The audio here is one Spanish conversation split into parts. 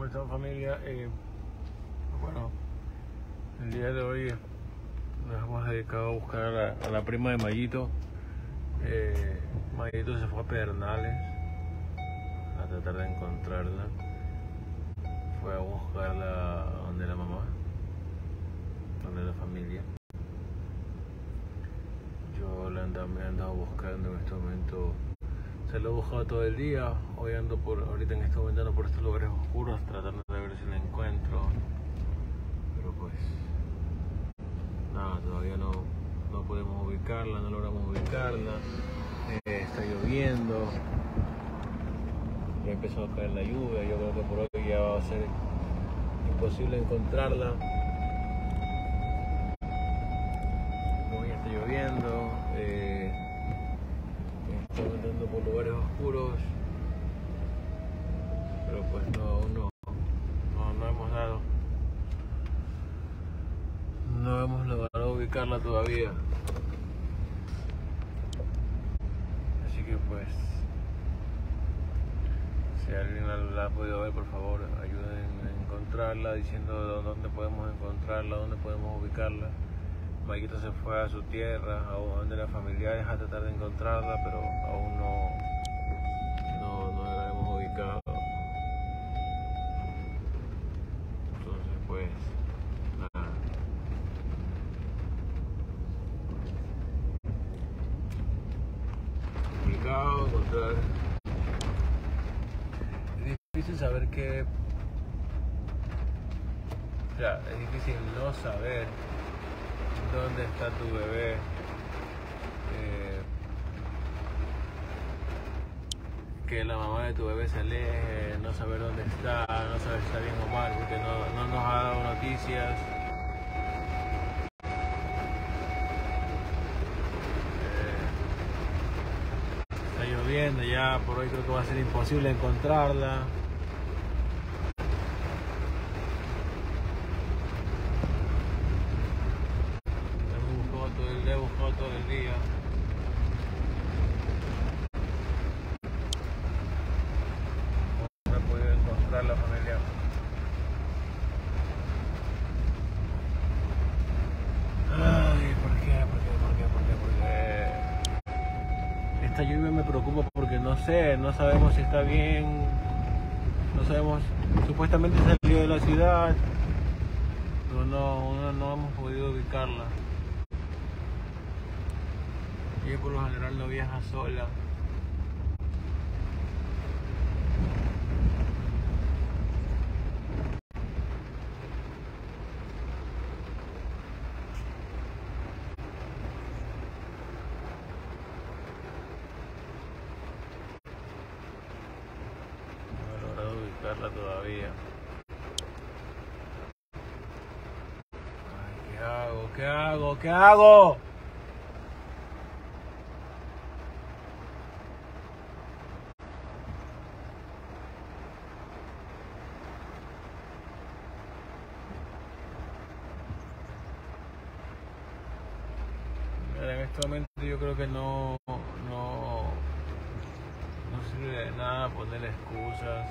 ¿Cómo están, familia? Bueno, el día de hoy nos hemos dedicado a buscar a la prima de Mayito. Mayito se fue a Pedernales a tratar de encontrarla. Fue a buscarla donde la mamá, donde la familia. Yo la me he andado buscando en este momento. Se lo he buscado todo el día. Hoy ando ahorita en este momento ando por estos lugares oscuros tratando de ver si la encuentro. Pero pues nada, todavía no podemos ubicarla, no logramos ubicarla. Está lloviendo. Ya empezó a caer la lluvia. Yo creo que por hoy ya va a ser imposible encontrarla. Como ya está lloviendo. Estoy andando por lugares oscuros, pero pues aún no hemos logrado ubicarla todavía. Así que pues, si alguien la ha podido ver, por favor, ayuden a encontrarla, diciendo dónde podemos encontrarla, dónde podemos ubicarla. Mayito se fue a su tierra, a donde las familiares, a tratar de encontrarla, pero aún no la hemos ubicado. Entonces pues nada. Complicado encontrar. Es difícil saber qué. O sea, es difícil no saber dónde está tu bebé. Que la mamá de tu bebé se aleje, no saber dónde está, no saber si está bien o mal, porque no nos ha dado noticias. Está lloviendo ya, por hoy creo que va a ser imposible encontrarla. He buscado todo el día. No he podido encontrar la familia. Ay, ¿por qué? Esta lluvia me preocupa porque no sabemos si está bien. No sabemos, supuestamente salió de la ciudad, pero no hemos podido ubicarla. Ella por lo general no viaja sola. No he logrado ubicarla todavía. Ay, ¿qué hago? En este momento yo creo que no sirve de nada poner excusas.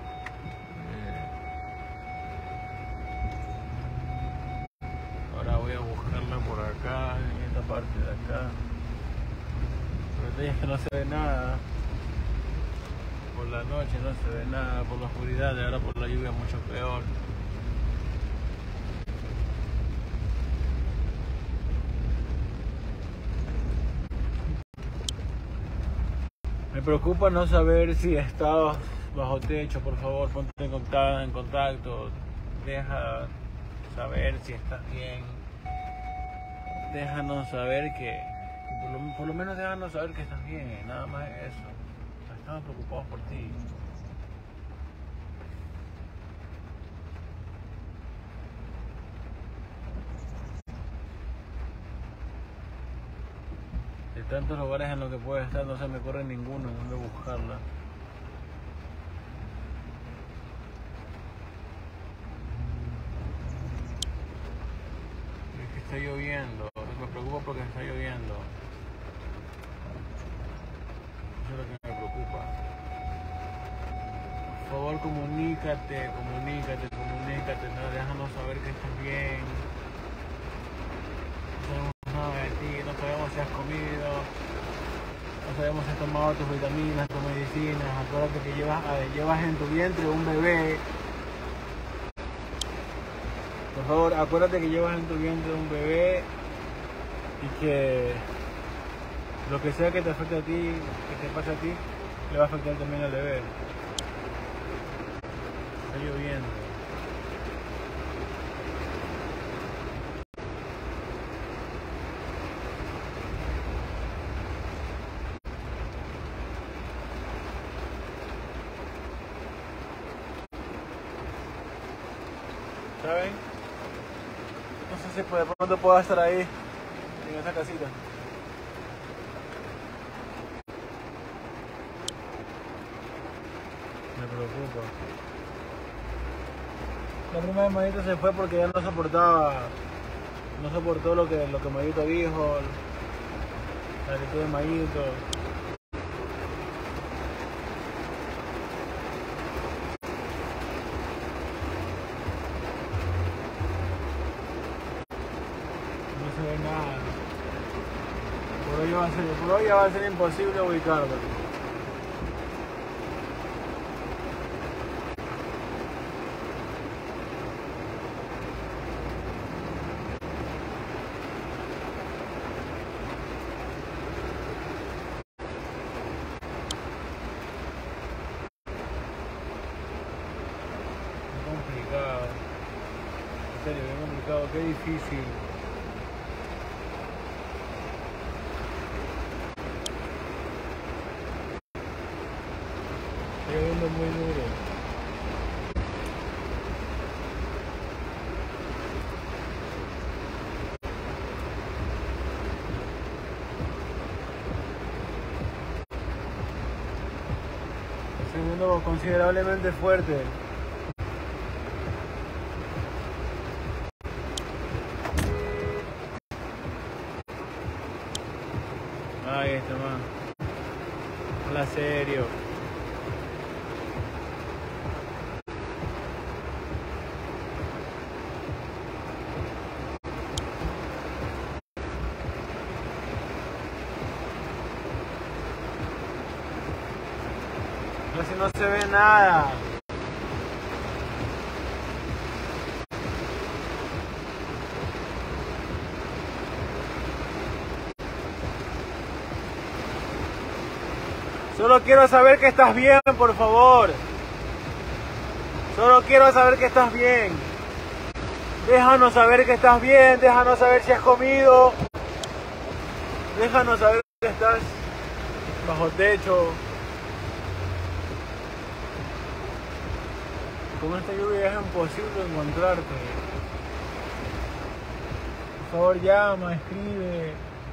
Ahora voy a buscarla por acá, en esta parte de acá. Pero es que no se ve nada. Por la noche no se ve nada, por la oscuridad, y ahora por la lluvia mucho peor. Me preocupa no saber si estás bajo techo. Por favor, ponte en contacto. Deja saber si estás bien. Déjanos saber por lo menos déjanos saber que estás bien. Nada más eso. Estamos preocupados por ti. De tantos lugares en los que puede estar, no se me ocurre ninguno donde buscarla. Es que está lloviendo. Me preocupa porque está lloviendo. Eso es lo que me preocupa. Por favor, favor comunícate, no, déjanos saber que estás bien. No sabemos nada de ti, no sabemos si has comido, no sabemos si has tomado tus vitaminas, tus medicinas. Acuérdate que llevas en tu vientre un bebé. Por favor, acuérdate que llevas en tu vientre un bebé y que lo que sea que te afecte a ti, que te pase a ti, le va a afectar también al bebé. Está lloviendo. ¿Saben? No sé si de pronto puedo estar ahí, en esa casita. Me preocupa. La prima de Mayito se fue porque ya no soportó lo que Mayito dijo, la actitud de Mayito. No se ve nada. Por hoy ya va a ser imposible ubicarlo. Complicado, en serio, bien complicado, qué difícil. Estoy lloviendo muy duro. Estoy lloviendo considerablemente fuerte. Ay, esto más. Habla serio. Casi no se ve nada. Solo quiero saber que estás bien, por favor. Solo quiero saber que estás bien. Déjanos saber que estás bien, déjanos saber si has comido. Déjanos saber que estás bajo techo. Con esta lluvia es imposible encontrarte. Por favor, llama, escribe.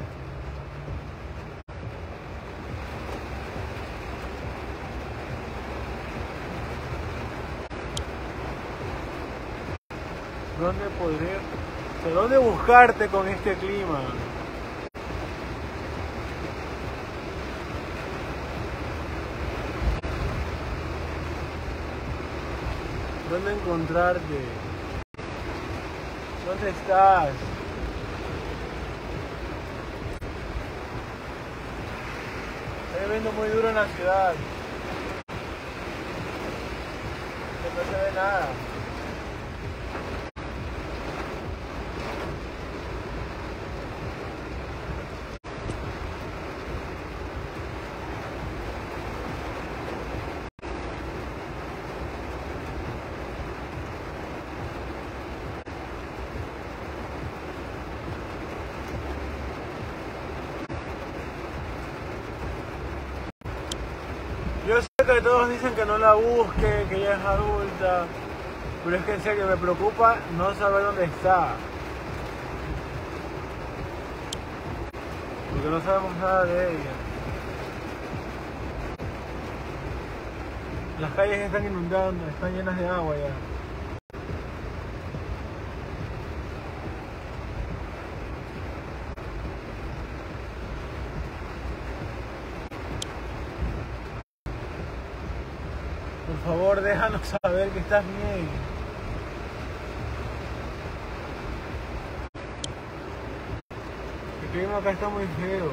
¿Dónde buscarte con este clima? ¿Dónde encontrarte? ¿Dónde estás? Está lloviendo muy duro en la ciudad. No se ve nada. Yo sé que todos dicen que no la busque, que ella es adulta, pero es que en serio me preocupa no saber dónde está. Porque no sabemos nada de ella. Las calles están inundando, están llenas de agua ya. Por Por favor, déjanos saber que estás bien. El clima acá está muy feo.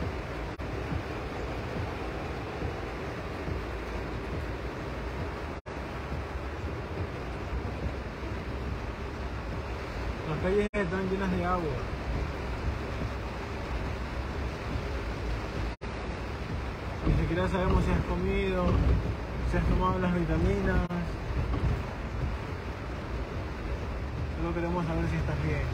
Las calles están llenas de agua. Ni siquiera sabemos si has comido, si has tomado las vitaminas. Solo queremos saber si estás bien.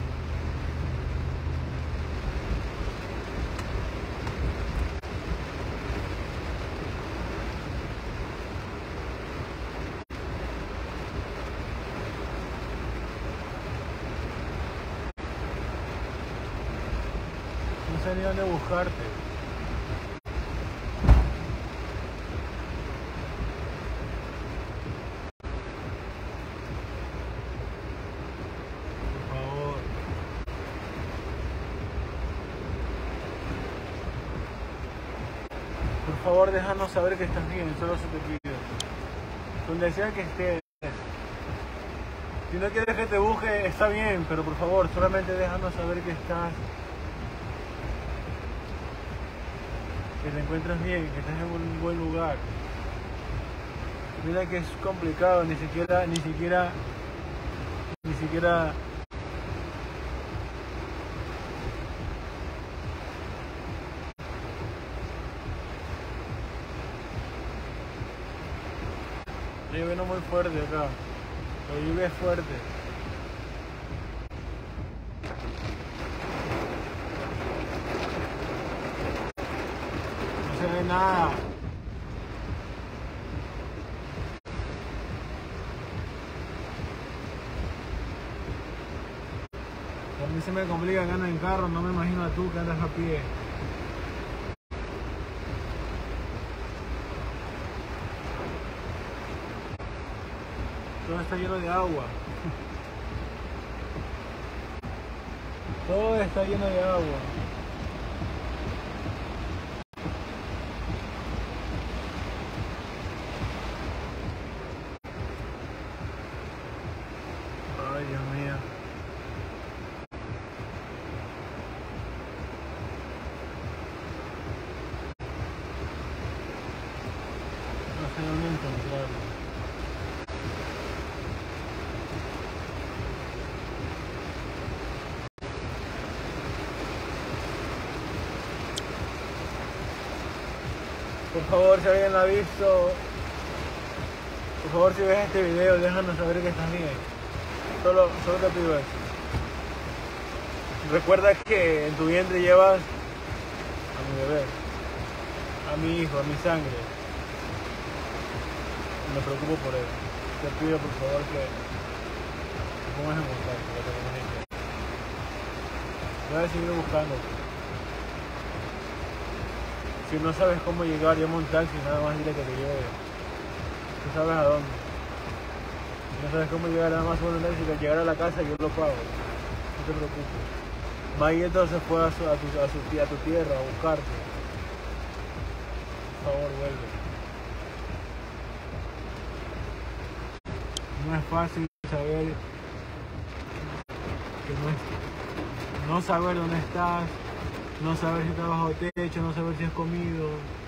No sé ni dónde buscarte. Por favor, déjanos saber que estás bien, solo se te pide. Donde sea que estés. Si no quieres que te busque, está bien, pero por favor, solamente déjanos saber que estás. Que te encuentras bien, que estás en un buen lugar. Mira que es complicado, ni siquiera está lloviendo muy fuerte acá. La lluvia es fuerte. No se ve nada. A mí se me complica que ando en carro, no me imagino a tú que andas a pie. Todo está lleno de agua. Todo está lleno de agua. Ay, Dios mío. No sé dónde encontrarlo. Por favor, si alguien lo ha visto, por favor, si ves este video, déjanos saber que estás bien. Solo te pido eso. Recuerda que en tu vientre llevas a mi bebé, a mi hijo, a mi sangre. Me preocupo por él. Te pido por favor que te pongas en contacto, que te comuniques. Voy a seguir buscándote. Si no sabes cómo llegar, llama un taxi, nada más dile que te lleve. Tú sabes a dónde. Si no sabes cómo llegar, nada más un taxi, que llegar a la casa yo lo pago. No te preocupes. Maguito se fue a tu tierra a buscarte. Por favor, vuelve. No es fácil saber que no saber dónde estás, no saber si estás bajo techo, no saber si has comido.